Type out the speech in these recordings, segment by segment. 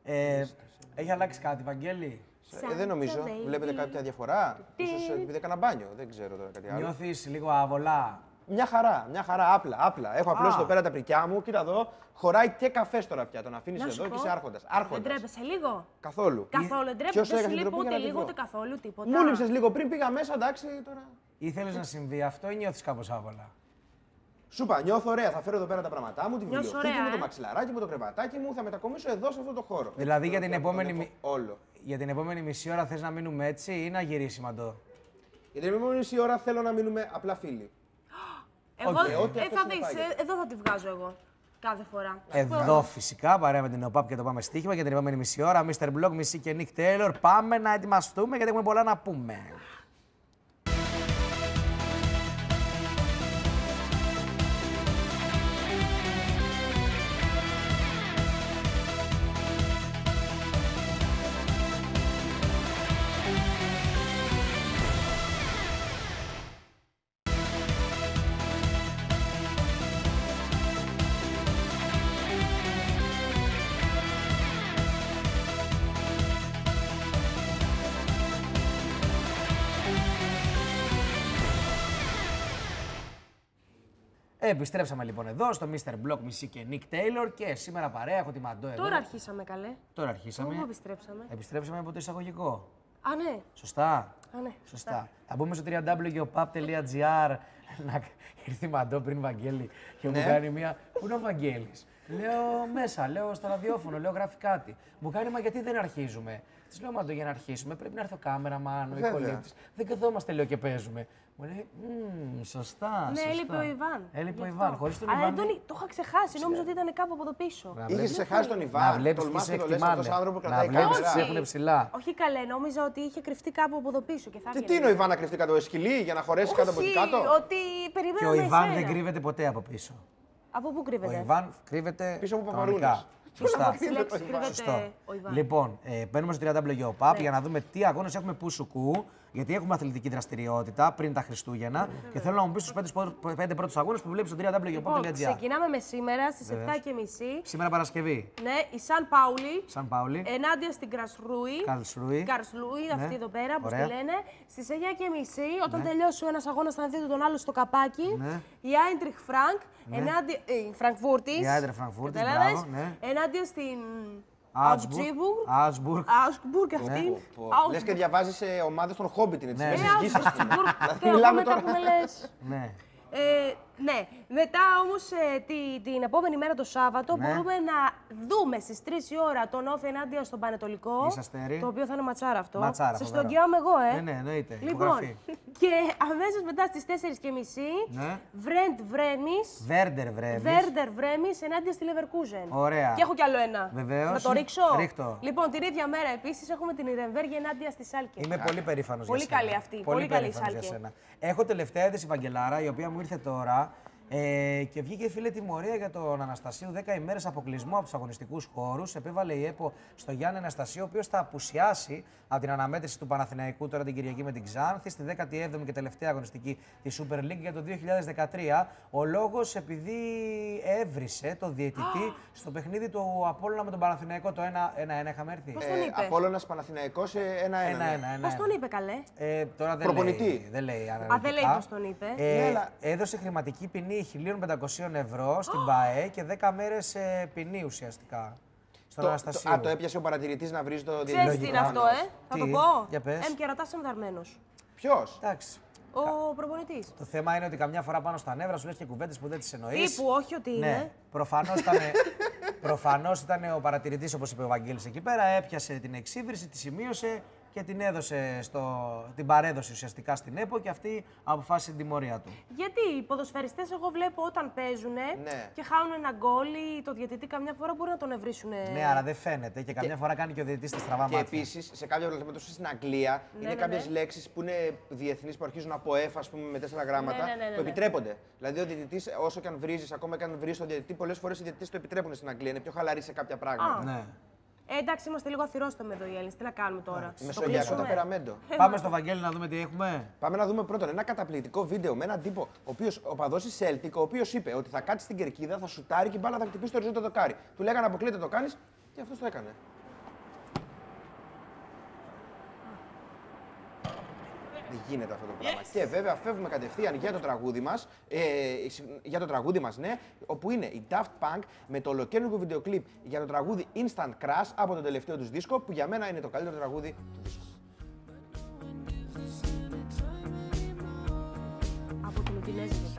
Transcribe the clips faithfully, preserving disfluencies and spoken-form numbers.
Ε, έχει αλλάξει κάτι, Βαγγέλη? Ε, δεν νομίζω. Βλέπετε κάποια διαφορά? Ίσως επειδή έκανα μπάνιο. Δεν ξέρω τώρα κάτι άλλο. Νιώθεις λίγο άβολα? Μια χαρά, μια χαρά, απλά. απλά. Έχω απλώσει εδώ πέρα τα πρικιά μου. Κοίτα εδώ, χωράει και καφέ τώρα πια. Τον αφήνει εδώ και είσαι άρχοντας. Δεν τρέπεσαι λίγο? Καθόλου. Καθόλου δεν τρέπεσαι. Δεν σου λείπω ούτε λίγο ούτε καθόλου τίποτα. Μου λείψες λίγο πριν, πήγα μέσα, εντάξει τώρα. Ήθελες να συμβεί αυτό ή νιώθεις κάπως άβολα? Σου είπα, νιώθω ωραία. Θα φέρω εδώ πέρα τα πράγματά μου, τη βιβλιοθήκη μου, ε? το μαξιλαράκι μου, το κρεβατάκι μου. Θα μετακομίσω εδώ σε αυτό το χώρο. Δηλαδή για την, επόμενη... όλο. για την επόμενη μισή ώρα θες να μείνουμε έτσι ή να γυρίσει μαντό? Για την επόμενη μισή ώρα θέλω να μείνουμε απλά φίλοι. Εγώ okay. ε, θα δεις, ε, εδώ θα τη βγάζω εγώ. Κάθε φορά. Εδώ φυσικά, παρέα με την ΟΠΑΠ και το Πάμε Στοίχημα για την επόμενη μισή ώρα. μίστερ Blog, Μισή και Nick Taylor. Πάμε να ετοιμαστούμε γιατί έχουμε πολλά να πούμε. Επιστρέψαμε λοιπόν εδώ στο μίστερ Blog, Μισή και Nick Taylor και σήμερα παρέα έχω τη Μαντό εδώ. Τώρα αρχίσαμε καλέ. Τώρα αρχίσαμε. Πού επιστρέψαμε? Επιστρέψαμε από το εισαγωγικό. Α, ναι. Σωστά. Α, ναι. Σωστά. Θα μπούμε στο double-u double-u double-u τελεία γεωπαπ τελεία τζι άρ να έρθει η Μαντό πριν Βαγγέλη και μου κάνει μία. Πού είναι ο Βαγγέλης? Λέω μέσα, λέω στο ραδιόφωνο, λέω γράφει κάτι. Μου κάνει, μα γιατί δεν αρχίζουμε? Τη λέω, Μαντό, για να αρχίσουμε πρέπει να έρθει ο κάμεραμαν, ο οικολήπτης. Δεν καθόμαστε, λέω, και παίζουμε. Μου λέει, μmm, σωστά. Ναι, έλειπε ο Ιβάν. Έλειπε ο Ιβάν. Χωρίς τον Α, Ιβάν. τον... Το είχα ξεχάσει, νόμιζα ότι ήταν κάπου από εδώ πίσω. Είχε ξεχάσει τον Ιβάν. Να βλέπεις τι σε εκτιμάνε. Να βλέπεις τι έχουν ψηλά. Όχι καλέ, νόμιζα ότι είχε κρυφτεί κάπου από εδώ πίσω. Και, θα και τι είναι ο Ιβάν να κρυφτεί κάτω, σκυλί για να χωρέσει κάτω από την κάτω? Ότι περιμέναμε. Και ο Ιβάν δεν κρύβεται ποτέ από πίσω. Από πού κρύβεται? Ο Ιβάν κρύβεται πίσω από παπαρούνες. Σωστά. Σωστό. Λοιπόν, ε, μπαίνουμε στο double-u double-u double-u τελεία γεωπαπ για να δούμε τι αγώνες έχουμε που σουκού. Γιατί έχουμε αθλητική δραστηριότητα πριν τα Χριστούγεννα. Και θέλω να μου πεις τους πέντε πρώτους αγώνες που βλέπεις στο double-u double-u double-u τελεία γεωπαπ τελεία τζι άρ. Ξεκινάμε με σήμερα στις επτά και μισή. Σήμερα Παρασκευή. Ναι, η Σαν Πάουλη. Σαν Πάουλη. Ενάντια στην Κρασρούι. Καρλσρούι. Καρλσρούι, Ναι. αυτή εδώ πέρα, όπως Ωραία. τη λένε. Στις εννιά και μισή, όταν Ναι. τελειώσει ο ένας αγώνας, θα δείτε τον άλλο στο καπάκι. Ναι. Η Άιντριχ Φρανκ. Ναι. Ενάντια. Ε, η Φραγκφούρτης. Η Άιντριχ Φραγκφούρτης, Κατάλαβες? μπράβο, ναι. Ενάντια στην. Augsburg. Augsburg. Augsburg αυτή. Λες και διαβάζεις ομάδες των Χόμπιτ, είναι τις Ναι. μεσηγήσεις. Και εγώ μετά που με λες. Ναι. Ε, ναι, μετά όμως ε, τη, την επόμενη μέρα το Σάββατο Ναι. μπορούμε να δούμε στις τρεις η ώρα τον Όφη ενάντια στον Πανετολικό. Είσαστε. Το οποίο θα είναι ματσάρα αυτό. Ματσάρα, σε φοβερό. στογγιάμε εγώ, ε. Ναι, ναι, εννοείται. Λοιπόν, Υπογραφή. και αμέσως μετά στις τέσσερις και μισή, Ναι. Βρέντ Βρέμις. Βέρντερ Βρέμις. Βέρντερ Βρέμις ενάντια στη Leverkusen. Ωραία. Και έχω κι άλλο ένα. Βεβαίως. Να το ρίξω. Ρίχτω. Λοιπόν, την ίδια μέρα επίσης έχουμε την Ιρεμβέργη ενάντια στη Σάλκε. Είμαι πολύ περήφανος για Πολύ σένα. καλή αυτή, πολύ καλή περήφανος για Σάλκε. σένα. Έχω τελευταία είδηση Βαγγελάρα, η οποία μου ήρθε τώρα. Ε, και βγήκε φίλε τιμωρία για τον Αναστασίου δέκα ημέρες αποκλεισμού από τους αγωνιστικούς χώρους. Επέβαλε η ΕΠΟ στο Γιάννη Αναστασίου, ο οποίος θα απουσιάσει από την αναμέτρηση του Παναθηναϊκού τώρα την Κυριακή με την Ξάνθη στη δέκατη έβδομη και τελευταία αγωνιστική της Super League για το δύο χιλιάδες δεκατρία. Ο λόγος επειδή έβρισε το διαιτητή στο παιχνίδι του Απόλλωνα με τον Παναθηναϊκό. Το ένα ένα είχαμε έρθει. Πώς τον είπε? Απόλλωνας Παναθηναϊκός ένα ένα. Πώς τον είπε καλέ? Ε, τώρα δεν Προπονητή. λέει, δεν λέει Α, δεν λέει πώς τον είπε. Ε, Ναι, αλλά- Έδωσε χρηματική ποινή χίλια πεντακόσια ευρώ στην ΠΑΕ και δέκα μέρες ε, ποινή ουσιαστικά. Στον Το, Αναστασίου. το, α, το έπιασε ο παρατηρητής να βρει το Ξέρεις διαιτητή. τι είναι αυτό, ε? Θα το Τι? πω. Για πες. Εμ κερατάς εμδαρμένος. Ποιος? Εντάξει. Ο προπονητής. Το θέμα είναι ότι καμιά φορά πάνω στα νεύρα σου λες και κουβέντες που δεν τις εννοείς. Τύπου, όχι ότι Ναι, είναι. προφανώς ήταν, προφανώς ήταν ο παρατηρητής, όπως είπε ο Βαγγέλης εκεί πέρα, έπιασε την εξύβριση, τη σημείωσε και την έδωσε στο, την παρέδωσε ουσιαστικά στην ΕΠΟ και αυτή αποφάσισε την τιμωρία του. Γιατί οι ποδοσφαιριστές, εγώ βλέπω όταν παίζουν Ναι. και χάνουν ένα γκολ ή το διαιτητή καμιά φορά μπορεί να τον ευρύσουν. Ναι, αλλά δεν φαίνεται και καμιά φορά κάνει και ο διαιτητής τα στραβά Και μάτια. επίσης σε κάποια πρωταθλήματα στην Αγγλία Ναι, είναι ναι, κάποιες ναι. λέξεις που είναι διεθνείς που αρχίζουν από F, ας πούμε, με τέσσερα γράμματα Ναι, ναι, ναι, ναι, που ναι. επιτρέπονται. Δηλαδή ο διαιτητής, όσο και αν βρίζεις, ακόμα και αν βρεις τον διαιτητή, πολλές φορές οι διαιτητές το επιτρέπουν στην Αγγλία. Είναι πιο χαλαροί σε κάποια πράγματα. Α. Ναι. Ε, εντάξει, είμαστε λίγο αθυρόστομοι εδώ οι Έλληνες. Τι να κάνουμε τώρα. Το Μεσογειακό κλείσουμε. ταπεραμέντο. Πάμε στο Βαγγέλη να δούμε τι έχουμε. Πάμε να δούμε πρώτον ένα καταπληκτικό βίντεο με έναν τύπο, ο οποίος ο παδός της Celtic, ο οποίος είπε ότι θα κάτσει στην κερκίδα, θα σουτάρει και η μπάλα θα χτυπήσει το οριζόντιο δοκάρι. Του λέγανε αποκλείται το κάνεις και αυτός το έκανε. Δεν γίνεται αυτό το πράγμα. Yes. Και βέβαια φεύγουμε κατευθείαν για το τραγούδι μας, ε, για το τραγούδι μας, ναι, όπου είναι η Daft Punk με το ολοκαίρινο βίντεο κλιπ για το τραγούδι Instant Crash από το τελευταίο τους δίσκο, που για μένα είναι το καλύτερο τραγούδι του δίσκου. Από την Ουκινέζη μετά.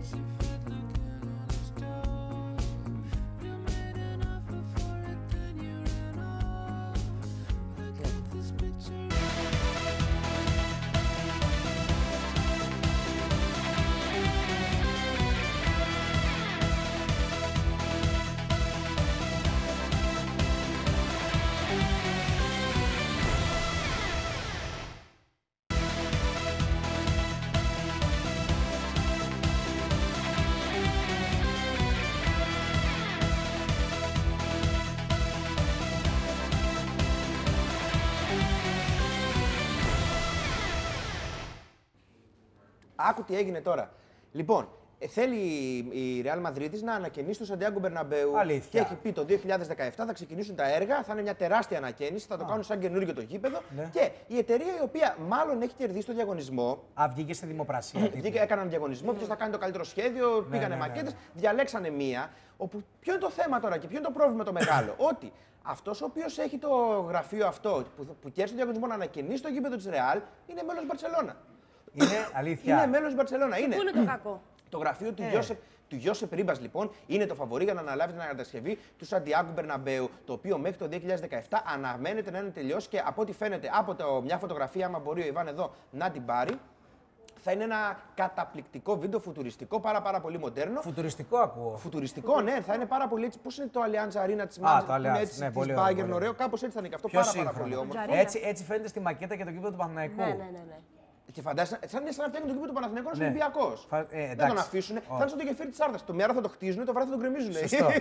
Άκου τι έγινε τώρα. Λοιπόν, θέλει η Real Madrid να ανακαινήσει το Σαντιάγκο Μπερναμπέου. Αλήθεια. Και έχει πει το δύο χιλιάδες δεκαεπτά θα ξεκινήσουν τα έργα, θα είναι μια τεράστια ανακαίνιση, θα το Α. κάνουν σαν καινούργιο το γήπεδο. Ναι. Και η εταιρεία η οποία μάλλον έχει κερδίσει το διαγωνισμό. Α, βγήκε σε δημοπρασία. Βγήκε, έκαναν διαγωνισμό, ποιο θα κάνει το καλύτερο σχέδιο, ναι, πήγανε ναι, ναι, μακέτες, ναι. διαλέξανε μία. Όπου ποιο είναι το θέμα τώρα και ποιο είναι το πρόβλημα το μεγάλο. Ότι αυτός ο οποίος έχει το γραφείο αυτό που, που κέρδισε το διαγωνισμό να ανακαινήσει το γήπεδο της Real είναι μέλος Μπαρσελόνα. Είναι αλήθεια. Είναι μέλος της Μπαρσελόνα. Πού είναι το κακό? Το γραφείο του Γιώσεπ του Γιώσεπ Ρίμπας, λοιπόν, είναι το φαβορί για να αναλάβει την ανακατασκευή του Σαντιάγκο Μπερναμπέου, το οποίο μέχρι το δύο χιλιάδες δεκαεπτά αναμένεται να είναι τελειώσει και από ό,τι φαίνεται από το, μια φωτογραφία, άμα μπορεί ο Ιβάν εδώ να την πάρει, θα είναι ένα καταπληκτικό βίντεο φουτουριστικό, πάρα, πάρα πολύ μοντέρνο. Φουτουριστικό ακούω. Φουτουριστικό, ναι, θα είναι πάρα πολύ έτσι. Πώς είναι το Allianz Arena της Manchester, ναι, της Bayern, ωραίο, κάπως έτσι θα είναι και αυτό. Πάρα, πάρα πολύ όμορφο. Έτσι, έτσι φαίνεται στη μακέτα και το κήπεδο του Παναθηναϊκού. Ναι, ναι, ναι, ναι. Και φαντάζεσαι, σαν να φτιάχνει το κήπεδο του Παναθηναϊκού ως Ολυμπιακός. Ε, δεν τον αφήσουν. Θα είναι στο το γεφύρι της Άρτας. Το μέρα θα το χτίζουν, το βράδυ θα το γκρεμίζουν.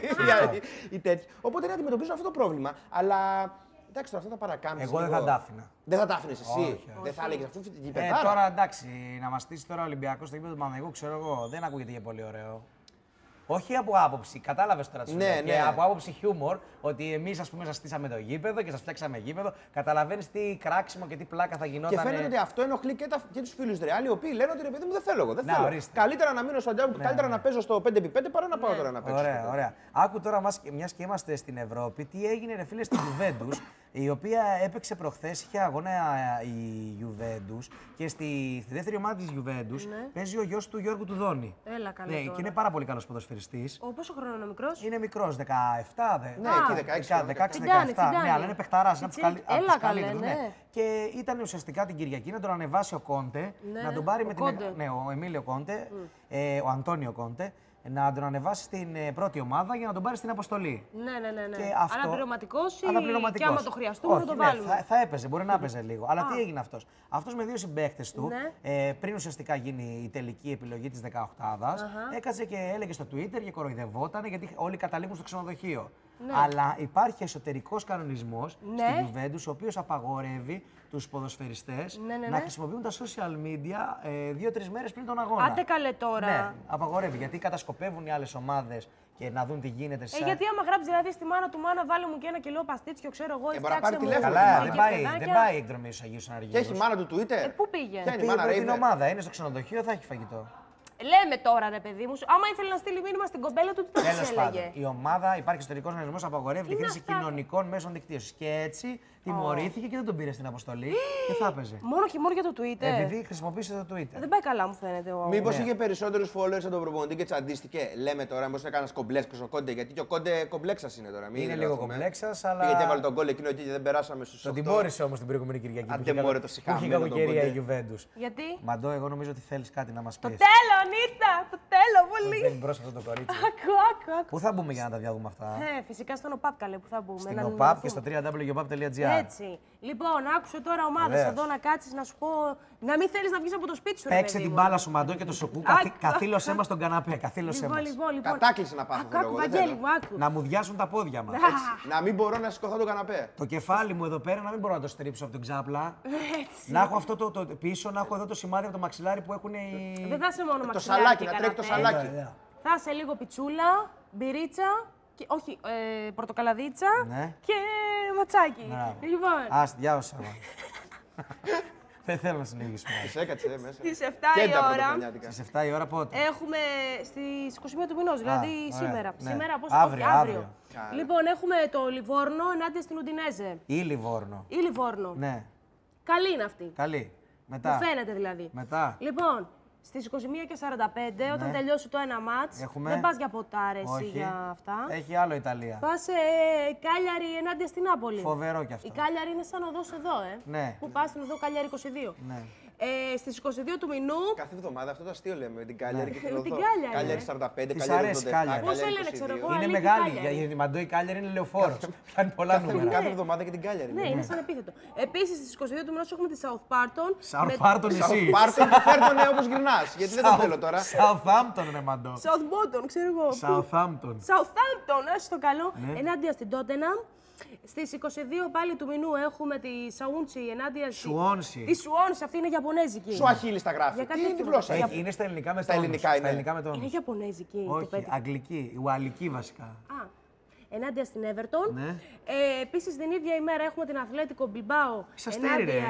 Οπότε να αντιμετωπίζουν αυτό το πρόβλημα. Αλλά εντάξει, τώρα αυτό θα παρακάμψει. Εγώ δεν θα τα άφηνα. Δεν θα τα άφηνες εσύ. Όχι, δεν θα έλεγες αφού την ε, τώρα εντάξει, να μας στήσει τώρα ο Ολυμπιακός στο γήπεδο του Παναθηναϊκού, ξέρω εγώ, δεν ακούγεται και πολύ ωραίο. Όχι από άποψη, κατάλαβες τώρα τι σου λέω. Ναι, ναι. Από άποψη χιούμορ, ότι εμείς ας πούμε σας στήσαμε το γήπεδο και σας φτιάξαμε γήπεδο, καταλαβαίνεις τι κράξιμο και τι πλάκα θα γινόταν. Και φαίνεται ότι αυτό ενοχλεί και, και τους φίλους Ρεάλ, οι οποίοι λένε ότι ρε παιδί μου δεν θέλω εγώ. Δεν να, θέλω. Ορίστε. Καλύτερα να μείνω στο Σαντιάγκο, ναι, καλύτερα ναι. να παίζω στο πέντε επί πέντε παρά να πάω ναι. τώρα να παίζω. Ωραία, ωραία. Άκου τώρα, μιας και είμαστε στην Ευρώπη, τι έγινε ρε φίλε στη Juventus, η οποία έπαιξε προχθές, είχε αγώνα η Juventus και στη, στη δεύτερη ομάδα της Juventus ναι. παίζει ο γιος του Γιώργου του Δόνη. Έλα, καλά. Ναι, και είναι πάρα πολύ καλός ποδοσφαιριστής. Ο πόσο χρόνο είναι ο μικρός? Είναι μικρός, δεκαεπτά. Δε... Ναι, εκεί δεκαέξι δεκαεπτά. Ναι, αλλά είναι παιχταράς. Είναι από τους καλύτερους. Ναι. Και ήταν ουσιαστικά την Κυριακή να τον ανεβάσει ο Κόντε, ναι. να τον πάρει ο με Κόντε. την. Ναι, ο Εμίλιο Κόντε, mm. ε, ο Αντώνιο Κόντε, να τον ανεβάσει στην ε, πρώτη ομάδα για να τον πάρει στην αποστολή. Ναι, ναι, ναι. ναι. Και αυτό... Αναπληρωματικός ή Αναπληρωματικός. και άμα το χρειαστούμε όχι, να το ναι, βάλουμε. Θα, θα έπαιζε, μπορεί να έπαιζε λίγο. Αλλά τι έγινε αυτός. Αυτός με δύο συμπαίκτες του, ναι. ε, πριν ουσιαστικά γίνει η τελική επιλογή της δεκαοκτάδας, uh-huh. έκατσε και έλεγε στο Twitter και κοροϊδευόταν γιατί όλοι καταλήγουν στο ξενοδοχείο. Ναι. Αλλά υπάρχει εσωτερικός κανονισμός ναι. στην Juventus, ο οποίος απαγορεύει τους ποδοσφαιριστές ναι, ναι, ναι. να χρησιμοποιούν τα social media ε, δύο-τρεις μέρες πριν τον αγώνα. Άντε καλέ τώρα. Ναι, απαγορεύει γιατί κατασκοπεύουν οι άλλες ομάδες και να δουν τι γίνεται. Ε, γιατί άμα γράψει δηλαδή στη μάνα του, μάνα βάλε μου και ένα κιλό παστίτσιο, ξέρω εγώ, ή ε, φτιάξε μου. Καλά, δεν πάει, δεν πάει η εκδρομή στους Αγίους Αναργύρους. Και έχει μάνα του Twitter. Ε, πού πήγε. Ποια είναι η μάνα, την ομάδα, είναι στο ξενοδοχείο, θα έχει φαγητό. Λέμε τώρα ρε παιδί μου, άμα ήθελε να στείλει μήνυμα στην κοπέλα του, τι θα της έλεγε. Η ομάδα, υπάρχει ιστορικός οργανισμός, απαγορεύει τη χρήση κοινωνικών μέσων δικτύωσης. Και έτσι τιμωρήθηκε oh. και δεν τον πήρε στην αποστολή και θα έπαιζε. Μόνο και μόνο για το Twitter. Επειδή χρησιμοποίησε το Twitter. Δεν πάει καλά, μου φαίνεται. Μήπως ναι. είχε περισσότερους followers από τον προπονητή και τσαντίστηκε. Λέμε τώρα, μήπως έκανε κομπλέξ ο Κόντε, γιατί και ο Κόντε κομπλέξας είναι τώρα. Μην είναι λίγο κομπλέξας, αλλά. Γιατί έβαλε τον γκολ εκείνο εκεί και δεν περάσαμε στους. Τον τιμώρησε όμως την προηγούμενη Κυριακή. Αν δεν μπορεί το συχαμένο. Είχε κακοκαιρία η Juventus. Γιατί? Μαντώ, εγώ νομίζω ότι θέλεις κάτι να μας πεις. Το τέλο, Νίτα! Το τέλο, πολύ! Δεν μπρος αυτό το κορίτσι. Ακού, ακού, ακού. Πού θα μπούμε για να τα διαδούμε αυτά? Ε, φυσικά στον ΟΠΑΠ καλέ που θα μπούμε. Στην ΟΠΑΠ και στο double-u double-u double-u τελεία o p a p τελεία g r. Έτσι. Λοιπόν, άκουσε τώρα ομάδες εδώ να κάτσεις να σου πω. Να μην θέλεις να βγεις από το σπίτι σου. Παίξε την μπάλα σου, Μαντώ, και το σοκού. Καθήλωσέ μας στον καναπέ. Καθήλωσέ μας. Λοιπόν, λοιπόν. Κατάκλεισε να πάθω. Άκου, Βαγγέλη μου, άκου. Να μου διάσουν τα πόδια μας. Να μην μπορώ να σηκωθώ το καναπέ. Το κεφάλι μου εδώ πέρα να μην μπορώ να το στρίψω από την ξάπλα. Να έχω αυτό το πίσω, να έχω εδώ το σημάδι από το μαξιλάρι που έχουν οι. Δεν θα είσαι μόνο μαξιλάρι. Το σαλάκι, να τρέχει το σαλάκι. Θα είσαι λίγο πιτσούλα, μπυρίτσα. Και, όχι, ε, πορτοκαλαδίτσα ναι. και ματσάκι. Ναι. Λοιπόν. Ας, διάβασα. Δεν θέλω να συνεχίσουμε. Τις έκατσε μέσα. Στις εφτά η ώρα. Στις εφτά η ώρα πότε? Έχουμε στις είκοσι μία του μηνός, δηλαδή ωραία. σήμερα. Ναι. Σήμερα, πώς Αύριο, όχι, αύριο. αύριο. Λοιπόν, έχουμε το Λιβόρνο ενάντια στην Ουντινέζε. Ή Λιβόρνο. Ή Λιβόρνο. Ναι. Καλή είναι αυτή. Καλή. Μετά. Μου φαίνεται δηλαδή. Μετά. Λοιπόν, στις είκοσι μία και σαράντα πέντε, ναι. όταν τελειώσει το ένα μάτς, έχουμε... δεν πας για ποτάρες ή όχι. για αυτά. Έχει άλλο Ιταλία. Πας ε, Κάλιαρη ενάντια στην Νάπολη. Φοβερό κι αυτό. Η Κάλιαρη είναι σαν οδός εδώ, ε. Ναι. Που πας στην οδό Κάλιαρη είκοσι δύο. Ναι. Ε, στις είκοσι δύο του μηνού. Κάθε εβδομάδα αυτό το αστείο λέμε με την Κάλιαρη Ναι. και την οδό. Την Κάλιαρη, Κάλιαρη ε. σαράντα πέντε, Της Κάλιαρη αρέσει ογδόντα επτά, Κάλιαρη. Πώς Κάλιαρη λένε, ξέρω είκοσι δύο. εγώ. Είναι Αλήθεια, μεγάλη. Κάλιαρη. Γιατί η Μαντό η Κάλιαρη είναι λεωφόρος. Πιάνει πολλά νούμερα. Κάθε εβδομάδα και την Κάλιαρη. Ναι, είναι σαν επίθετο. Επίσης στις είκοσι δύο του μηνός έχουμε τη Southampton. Southampton εσύ. Πάρτον και φέρτονε όπως γυρνάς. Γιατί δεν το θέλω τώρα. Southampton ρε Μαντό. Southampton, ξέρω εγώ. Southampton. Southampton, άσου το καλό. Ναι. Ενάντια στην Tottenham. Στις είκοσι δύο πάλι του μηνού έχουμε τη Σαούντσι ενάντια στη... Σουόνσι. Τη Σουόνσι, αυτή είναι Ιαπωνέζικη. Σου αχίλη στα γράφει. Για κάτι Τι τέτοιο. τη γλώσσα Για- έχει. Είναι στα ελληνικά με Στα τόνους. ελληνικά Στα είναι. ελληνικά με Είναι τόνους. Ιαπωνέζικη. το Όχι, πέτυχα. αγγλική, ουαλική βασικά. Α, ενάντια στην Everton. Ναι. Ε, επίσης την ίδια ημέρα έχουμε την Αθλέτικο Μπιλμπάο. Σας στέρι, ρε.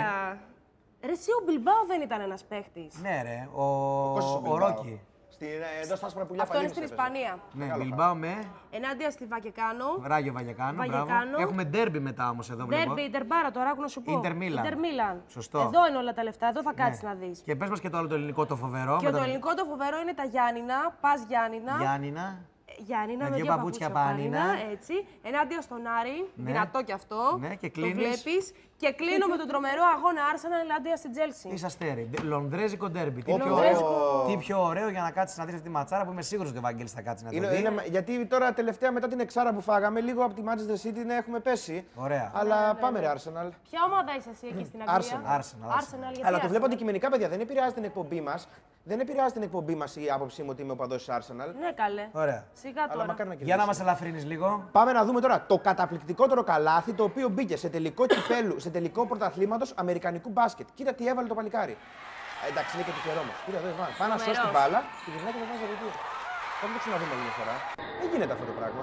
Ρε, εσύ ο Μπιλμπάο δεν ήταν ένας παίχτης. Ναι ρε, ο, Κώστας ο ο Μπιλμπάο. Ρόκι. Στην, ε, εδώ στα άσπρα πουλιά Αυτό είναι Φαγίνης στην έπαιζε. Ισπανία. Ναι, Μεγάλο Μπιλμπάο με Ενάντια στη Βακεκάνο. Ράγιο Βαγεκάνο, μπράβο. Βαγεκάνο. Έχουμε ντέρμπι μετά όμως εδώ βλέπω. Ντέρμπι, Ιντερμπάρα, τώρα άκου να σου πω. Ίντερ Μίλαν. Ίντερ Μίλαν. Σωστό. Εδώ είναι όλα τα λεφτά, εδώ θα Ναι. κάτσεις να δεις. Και πες μας και το άλλο το ελληνικό το φοβερό. Και με το τον ελληνικό το φοβερό είναι τα Γιάννηνα. Πας Γιάννηνα. Γιάννηνα. Γιάννηνα Με με δύο δύο παπούτσια παπούτσια πάνινα. πάνινα, έτσι. Ενάντια στον Άρη, Ναι. δυνατό κι αυτό. Ναι, και το κλείνεις. βλέπεις. Και κλείνω με τον τρομερό αγώνα Arsenal ενάντια στην Chelsea. Είσαι αστέρι. Λονδρέζικο ντέρμπι. Τι, Ω, πιο Λονδρέζικο. ωραίο, τι πιο ωραίο για να κάτσεις να δεις αυτή τη ματσάρα που είμαι σίγουρος ότι ο Βαγγέλης θα κάτσει να το Είναι, δει. είναι, γιατί τώρα τελευταία μετά την εξάρα που φάγαμε, λίγο από τη Manchester City να έχουμε πέσει. Ωραία. Αλλά πάμε ρε Arsenal. Ποια ομάδα είσαι εσύ εκεί στην Αγγλία? Arsenal. Arsenal, Arsenal. Arsenal, γιατί Αλλά το Arsenal? βλέπω αντικειμενικά, παιδιά. Δεν επηρεάζει την εκπομπή μας. Δεν επηρεάζει την εκπομπή μας η άποψή μου ότι είμαι οπαδός της Arsenal. Ναι, καλέ. Ωραία. Σιγά Αλλά τώρα. μακάρι να Για κερδίσει. να μας ελαφρύνεις λίγο. Πάμε να δούμε τώρα το καταπληκτικότερο καλάθι το οποίο μπήκε σε τελικό κυπέλου, σε τελικό πρωταθλήματος αμερικανικού μπάσκετ. Κοίτα τι έβαλε το παλικάρι. Ε, εντάξει, είναι και τυχερό μας. Κοίτα εδώ, Ιβάν. Πάει να Τρομερός. σώσει την μπάλα και γυρνάει και το βάζει από εκεί. Θα το ξαναδούμε άλλη μια φορά. Δεν γίνεται αυτό το πράγμα.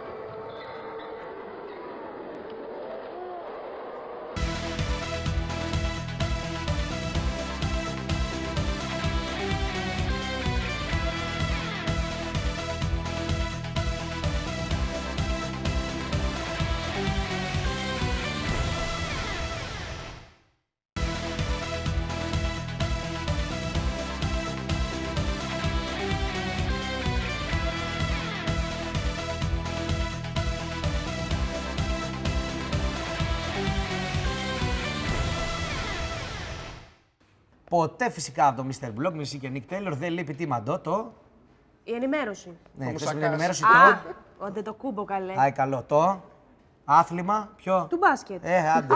Ποτέ φυσικά από το μίστερ Block, μισή και Nick Taylor, δεν λείπει τι Μαντό, το. Η ενημέρωση. Ναι, Ο εκτός από την Μουσακάς. ενημέρωση Α, το. ο Αντετοκούμπο, καλέ. Άι, καλό. Το. Άθλημα. Ποιο. Του μπάσκετ. Ε, άντε. Α,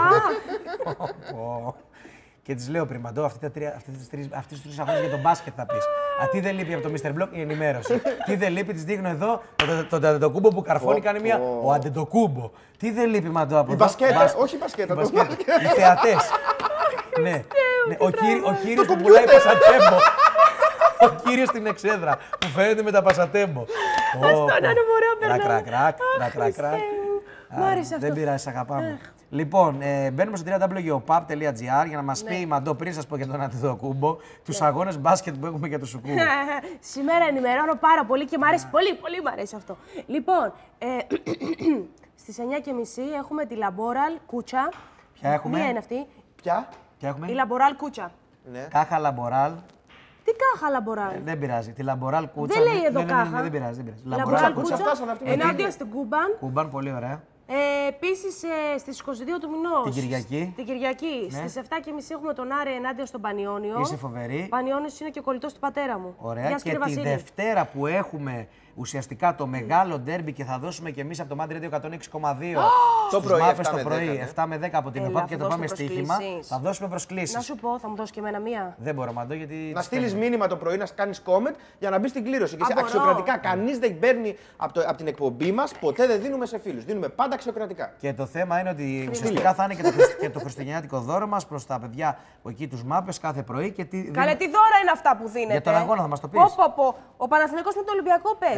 Πω. Και τη λέω πριν, Μαντώ, αυτοί του τρει αγώνε για τον μπάσκετ θα πει. Α, τι δεν λείπει από το μίστερ Block, η ενημέρωση. Τι δεν λείπει, τη δείχνω εδώ, τον Αντετοκούμπο που καρφώνει, κάνει μια. Ο Αντετοκούμπο. Τι δεν λείπει, Μαντώ, από Η εδώ. μπασκέτα, Μπάσκετ. όχι η μπασκέτα. Η το μπασκέτα. μπάσκετ. Οι θεατέ. Ναι. Ναι, Ο, κύρι, ο κύριος που πουλάει πασατέμπο. Ο κύριος στην εξέδρα που φαίνεται με τα πασατέμπο. Αυτό να είναι ωραίο, Κρακ, περνάω. κρακ, κρακ, κρακ, κρακ, Χριστέ κρακ. μου. Μ' άρεσε αυτό. Δεν πειράζει, σ' αγαπάμε. Λοιπόν, ε, μπαίνουμε στο double-u double-u double-u τελεία pub τελεία gr για να μας πει η Μαντώ, πριν σας πω για τον Αντετοκούμπο, τους αγώνες μπάσκετ που έχουμε για το Σουκού. Σήμερα ενημερώνω πάρα πολύ και μ' αρέσει πολύ, πολύ μ' αρέσει αυτό. Λοιπόν, ε, στις εννιά και μισή έχουμε τη Λαμπόραλ Κούτσα. Ποια έχουμε? Μία είναι αυτή. Ποια? Ποια έχουμε? Η Λαμποράλ Κούτσα. Ναι. Κάχα Λαμποράλ. Τι κάχα Λαμποράλ. Ε, Δεν πειράζει. Τη Λαμποράλ Κούτσα. Δεν λέει ναι, εδώ ναι, ναι, ναι, κάχα. Δεν πειράζει. Δεν πειράζει. Λαμποράλ Κούτσα, Κούτσα. φτάσανε αυτοί με Ενάντια την- στην Κούμπαν. Κούμπαν, πολύ ωραία. Ε, Επίσης ε, στις είκοσι δύο του μηνός. Την Κυριακή. Την Κυριακή. Ναι. Στις επτά και μισή έχουμε τον Άρη ενάντια στον Πανιόνιο. Είσαι φοβερή. Ο Πανιόνιος είναι και ο κολλητός του πατέρα μου. Ωραία. Γεια σου, Και κύριε τη Βασίλη. Δευτέρα που έχουμε ουσιαστικά το μεγάλο ντέρμπι και θα δώσουμε και εμείς από το Mad Radio εκατόν έξι κόμμα δύο Το στους πρωί, μάπες εφτά το με πρωί, δέκα, ναι. εφτά με δέκα από την Έλα, ΕΠΑΠ θα και το δώσουμε πάμε στοίχημα. προσκλήσεις. Θα δώσουμε προσκλήσεις. Να σου πω, θα μου δώσει και εμένα μία. Δεν μπορώ, Μαντώ, γιατί. Να τις στείλει παίρνω. μήνυμα το πρωί, να κάνει comment για να μπει στην κλήρωση. Και Α, εσύ μπορώ. αξιοκρατικά, κανεί δεν παίρνει από, το, από την εκπομπή μα, ποτέ δεν δίνουμε σε φίλου. Δίνουμε πάντα αξιοκρατικά. Και το θέμα είναι ότι ουσιαστικά θα είναι και το, χριστ- και το χριστουγεννιάτικο δώρο μας προς τα παιδιά που εκεί τους μάπες κάθε πρωί. Και τι... Καλέ, τι δώρα είναι αυτά που δίνετε. Για τον αγώνα θα μας το πεις. Πω, πω, πω. Ο Παναθηναϊκός με τον Ολυμπιακό παίζει.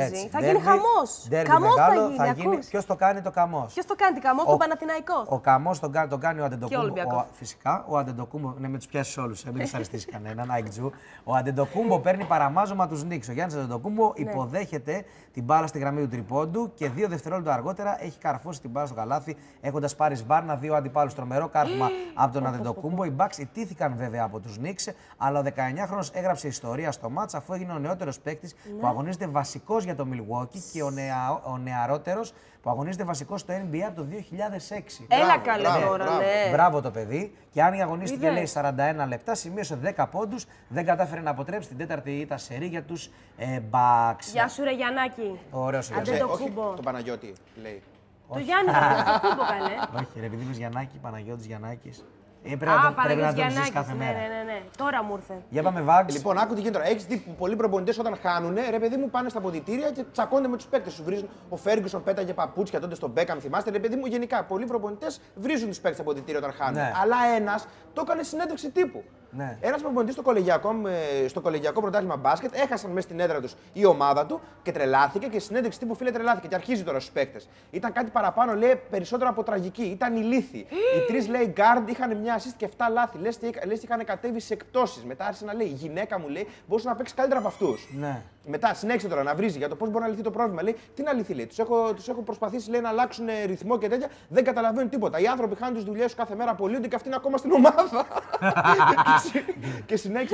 παίζει. Θα γίνει χαμός. Χαμός θα γίνει. Θα γίνει. Ποιος το κάνει το καμός? Ποιος το κάνει το καμός? Το Παναθηναϊκός. Ο καμός τον κάνει, τον κάνει ο Αντεντοκούμπο. Ο φυσικά ο Αντεντοκούμπο. Ναι, με τους πιάσεις όλους. Μην δυσαρεστήσει κανέναν. Άικτζου. Ο Αντεντοκούμπο παίρνει παραμάζωμα του Νίξ. Ο Γιάννης Αντεντοκούμπο υποδέχεται την μπάλα στη γραμμή του τριπόντου και δύο δευτερόλεπτα αργότερα έχει καρφώσει την μπάλα στο καλάθι, έχοντας πάρει σβάρνα δύο αντιπάλους. Τρομερό κάρφωμα από τον Αντεντοκούμπο. Οι Bucks ιτήθηκαν βέβαια από τους Νίξ, αλλά ο δεκαεννιάχρονος έγραψε ιστορία στο μάτς αφού έγινε ο νεότερος παίκτης που αγωνίζεται βασικός για το Milwaukee και ο, νεα... ο νεαρότερος που αγωνίζεται βασικός στο N B A από το δύο χιλιάδες έξι. Έλα καλέ τώρα, ναι. Μπράβο το παιδί. Και αν αγωνίστηκε λέει σαράντα ένα λεπτά, σημείωσε δέκα πόντους, δεν κατάφερε να αποτρέψει την τέταρτη ήττα σερί για τους ε, Bucks. Γεια σου ρε Γιαννάκη. Ωραίος ο Γιαννάκης. Αντεντοκούμπο. Το Παναγιώτη λέει. Το Γιάννη Αντεντοκούμπο καλέ. Όχι ρε, επειδή είπες Γιαννάκη, Παναγιώτης Γιαννάκης. Ε, πρέπει, Α, να, το, πρέπει να τον ζεις κάθε ναι, μέρα. ναι, ναι, ναι. Τώρα μου ήρθε. Για πάμε Vax. Λοιπόν, άκου τι γίνεται τώρα. Έχει δει που πολλοί προπονητές όταν χάνουν, ρε παιδί μου, πάνε στα αποδυτήρια και τσακώνται με τους παίκτες. Σου βρίζουν. Ο Φέργκουσον πέταγε παπούτσια τότε στον Μπέκαμ, θυμάστε. Ρε παιδί μου, γενικά πολλοί προπονητές βρίζουν τους παίκτες στα αποδυτήρια όταν χάνουν. Ναι. Αλλά ένας το έκανε συνέντευξη τύπου. Ναι. Ένας προπονητής στο κολεγιακό, στο κολεγιακό πρωτάθλημα μπάσκετ έχασαν μέσα στην έδρα τους η ομάδα του και τρελάθηκε και συνέντευξη τύπου φίλε τρελάθηκε. Και αρχίζει τώρα στους παίκτες. Ήταν κάτι παραπάνω, λέει, περισσότερο από τραγική. Ήταν ηλίθιοι. Οι τρεις λέει guard είχαν μια assist και εφτά λάθη. Λες και είχαν κατέβει σε εκπτώσεις. Μετά άρχισε να λέει: η γυναίκα μου λέει μπορούσε να παίξει καλύτερα από αυτούς. Ναι. Μετά συνέχισε τώρα να βρίζει για το πώς μπορεί να λυθεί το πρόβλημα. Λέει: τι να λυθεί, λέει. Τους έχω, τους έχω προσπαθήσει λέει, να αλλάξουν ρυθμό και τέτοια. Δεν καταλαβαίνουν τίποτα. Οι άνθρωποι χάνουν τις δουλειές τους κάθε μέρα, απολύονται και αυτοί είναι ακόμα στην ομάδα. Και συνέχισε.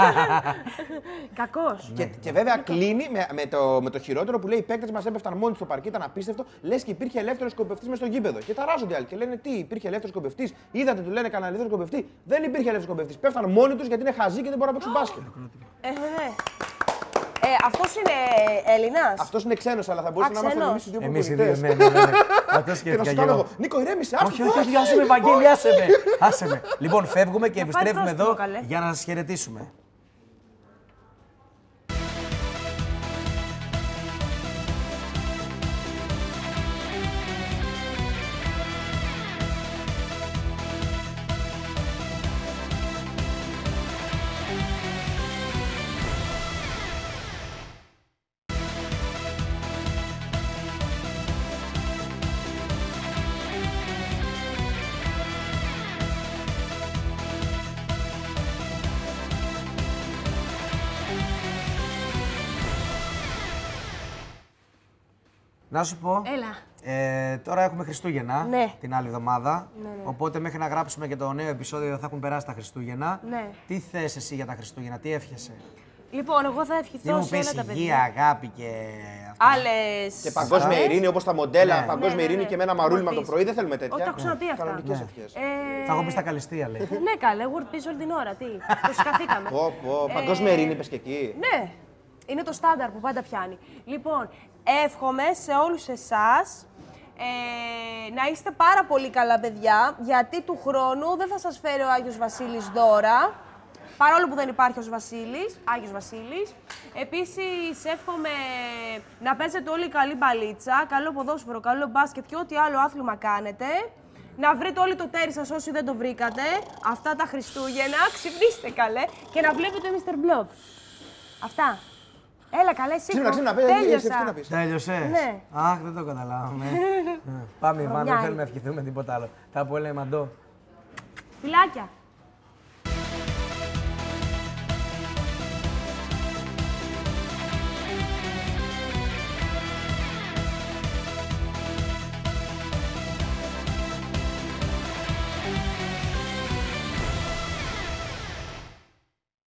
Κακός. Και, και βέβαια κλείνει με, με, το, με το χειρότερο που λέει: οι παίκτες μας έπεφταν μόνοι στο παρκή, ήταν απίστευτο. Λες και υπήρχε ελεύθερος σκοπευτής μες στο γήπεδο. Και ταράζονται άλλοι και λένε: τι, υπήρχε ελεύθερος σκοπευτής. Είδατε, του λένε κανένα ελεύθερο σκοπευτή. Δεν υπήρχε ελεύθερος σκοπευτής. Πέφταν μόνοι τους γιατί είναι χαζοί και δεν μπορούν να παίξουν μπάσκετ. Ε, ναι. Ε, αυτός είναι Έλληνας. Αυτός είναι ξένος, αλλά θα μπορούσε να είμαστε εμείς οι δύο Εμείς οι δύο, προπονητές. ναι, ναι, ναι. Αυτό Και να σου κάνω εγώ. Νίκο, ηρέμησε, άστο. Όχι, όχι, όχι, άσε με, Βαγγέλη, άσε με. Άσε με. Λοιπόν, φεύγουμε και επιστρέφουμε πρόστιμο, εδώ καλέ. για να σας χαιρετήσουμε. Να σου πω. Έλα. Ε, τώρα έχουμε Χριστούγεννα Ναι. την άλλη εβδομάδα. Ναι, ναι. Οπότε μέχρι να γράψουμε και το νέο επεισόδιο θα έχουν περάσει τα Χριστούγεννα. Ναι. Τι θες εσύ για τα Χριστούγεννα, τι εύχεσαι? Λοιπόν, εγώ θα Τι ευχηθώ μου σε όλα πεις τα υγεία, παιδιά. αγάπη και αυτά. Άλλες. Και παγκόσμια ειρήνη όπως τα μοντέλα. Ναι. Παγκόσμια Ναι, ναι, ειρήνη ναι. και με ένα μαρούλι World το peace. πρωί. Δεν θέλουμε τέτοια. Όχι, το έχω ξαναπεί αυτά. Κανονικές Ναι. ευχές. Ε, Θα έχω πει στα καλυστία, λέει. Ναι, καλέ, World Peace όλη την ώρα. Τι, το σκαθήκαμε. Πω, πω, παγκόσμια ειρήνη είπες και εκεί. Ναι, είναι το στάνταρ που πάντα πιάνει. Λοιπόν, εύχομαι σε όλους εσάς ε, να είστε πάρα πολύ καλά παιδιά, γιατί του χρόνου δεν θα σας φέρει ο Άγιος Βασίλης δώρα, παρόλο που δεν υπάρχει ο Βασίλης, Άγιος Βασίλης. Επίσης, εύχομαι να παίζετε όλοι καλή μπαλίτσα, καλό ποδόσφαιρο, καλό μπάσκετ και ό,τι άλλο άθλημα κάνετε. Να βρείτε όλοι το τέρι σας όσοι δεν το βρήκατε, αυτά τα Χριστούγεννα, ξυπνήστε καλέ και να βλέπετε μίστερ Block. Αυτά. Έλα καλέ, σήκω. Ξύπνα, ξύπνα, πες, εσύ αυτή να πεις. Τέλειωσες. Ναι. Αχ, δεν το καταλάβαμε. Ε, Πάμε, Ιβάν, δεν Μια. θέλουμε να ευχηθούμε τίποτα άλλο. Τα που έλεγε Μαντό. Φιλάκια.